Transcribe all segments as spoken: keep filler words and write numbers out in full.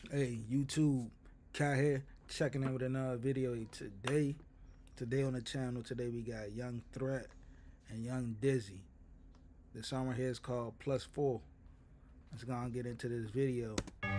Hey, YouTube, Kai here, checking in with another video today. Today on the channel, today we got Young Threat and Young Dizzy. The song right here is called Plus Four. Let's go and get into this video.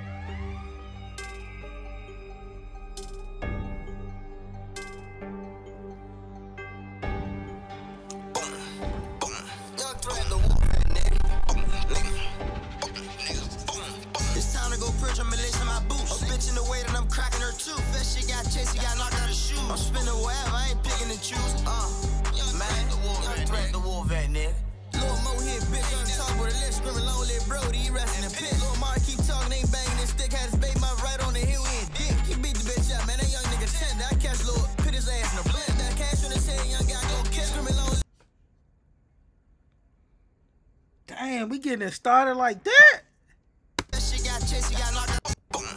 In the way that I'm cracking her too. Fast shit got chased, he got knocked out of shoes. I'm spinning wherever, I ain't picking and choose. Uh, man, young threat, the wolf at nigga. Lil' Mo hit, bitch, young talk with a lip, screaming long live Brody, he resting in pit. Lil' Mark keep talking, ain't banging his stick, had his baby my right on the hill, he ain't dick. He beat the bitch up, man, that young nigga tender. I catch Lil', put his ass in a blend. That cash on his head, young guy go kill, screaming long. Damn, we getting it started like that? That shit got chased, he got knocked out.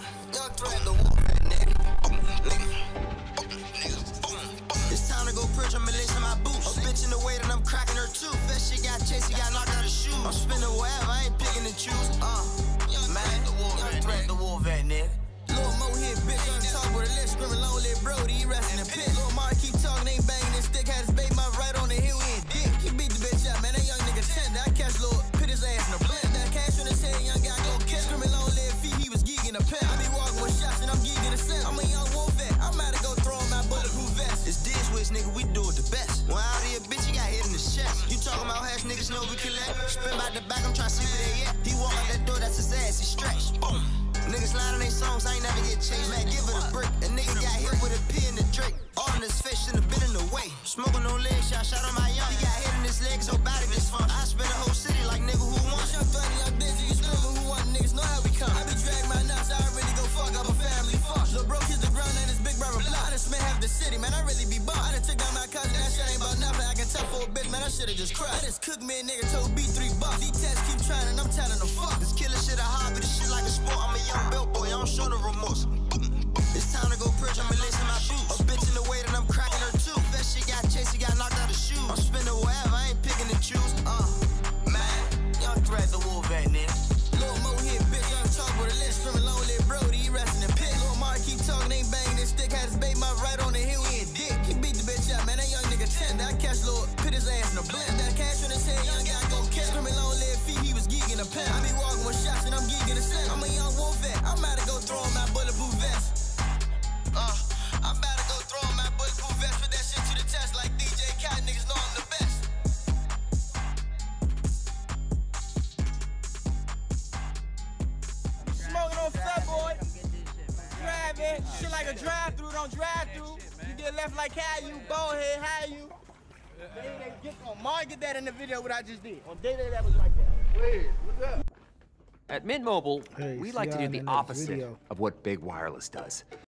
It's time to go purge, I'm releasing my boots. A bitch in the way that I'm cracking her too. Fast shit got chased, he got knocked out of shoes. I'm spinning wherever, I ain't picking and choose. Uh, man, young threat, the wolf at nigga. Lil' Mo hit, bitch, young talk with a lip, screaming long live Brody, he resting in pit. Lil' Mark keep talking, ain't banging his stick, had his baby my right on the hill, he ain't dick. He beat the bitch up, man, that young nigga tender. I catch Lil', put his ass in a blend. That cash on his head, young guy go kill. Screaming long live feet, he was geeking a pen. I be walking with shots and I'm geeking a cent. I'm a young wolf vet, I'm out to go throw on my bulletproof vest. It's this switch, nigga, we do it the best. When out here, bitch, you got hit in the chest. You talking about hash, niggas know we collect. Spin by the back, I'm trying to see where they at. He walk out that door, that's his ass, he stretched. Boom. Niggas lying on they songs, I ain't never get chased. Man, give it a brick. A nigga got hit with a P in the Drake. All in his face, shouldn't have been in the way. Smoking no leg shot, shot on my young. He got hit in his legs, so body dysfunction. I spin the whole city like nigga who wants. Young funny, young busy, you screaming who want. Niggas know how we come. I be dragging my nuts, I really go fuck up a family fuck. Lil' bro kiss the ground and his big brother block. I done spent half the city, man, I really be bummed. I done took down my cousin, that shit ain't about nothing. I can tell for a bitch, man, I should've just cried. I just cooked me a nigga, told B three bucks. These tests keep trying and I'm telling them fuck. This killer shit a hobby, this shit like a sport. I'm a young bellboy, I don't show no remorse. It's time to go purge, I'm releasing my boots. A bitch in the way that I'm cracking her too. Fast shit got chased, he got knocked out of shoes. I'm spinning wherever, I ain't picking and choose. Uh, man, young threat, the wolf at nigga. Lil' Mo hit, bitch, young talk with a lip, screaming long live Brody, he resting in pit. Lil' Mark keep talking, ain't banging his stick, had his baby my right on the hill, he ain't dick. He beat the bitch up, man, that young nigga tender. I catch Lil', put his ass in a blend. That cash on his head, young guy go kill. Screaming long live feet, he was geeking a pen. I be walking with shots and I'm geeking a cent. I'm a young wolf vet, I'm out to go throw on my bulletproof vest. Uh, I'm about to go throw on my bulletproof vest, put that shit to the test like D J Khaled, niggas know I'm the best. Smoking on Fat Boy, driving, shit like a drive-through, don't drive through. You get left like how you, bald head, how you. They, they get on Mark, get that in the video what I just did. On Day Day that was like that. Wait, what's up? At Mint Mobile, Hey, we see like to y'all do in the the next opposite video. of what Big Wireless does.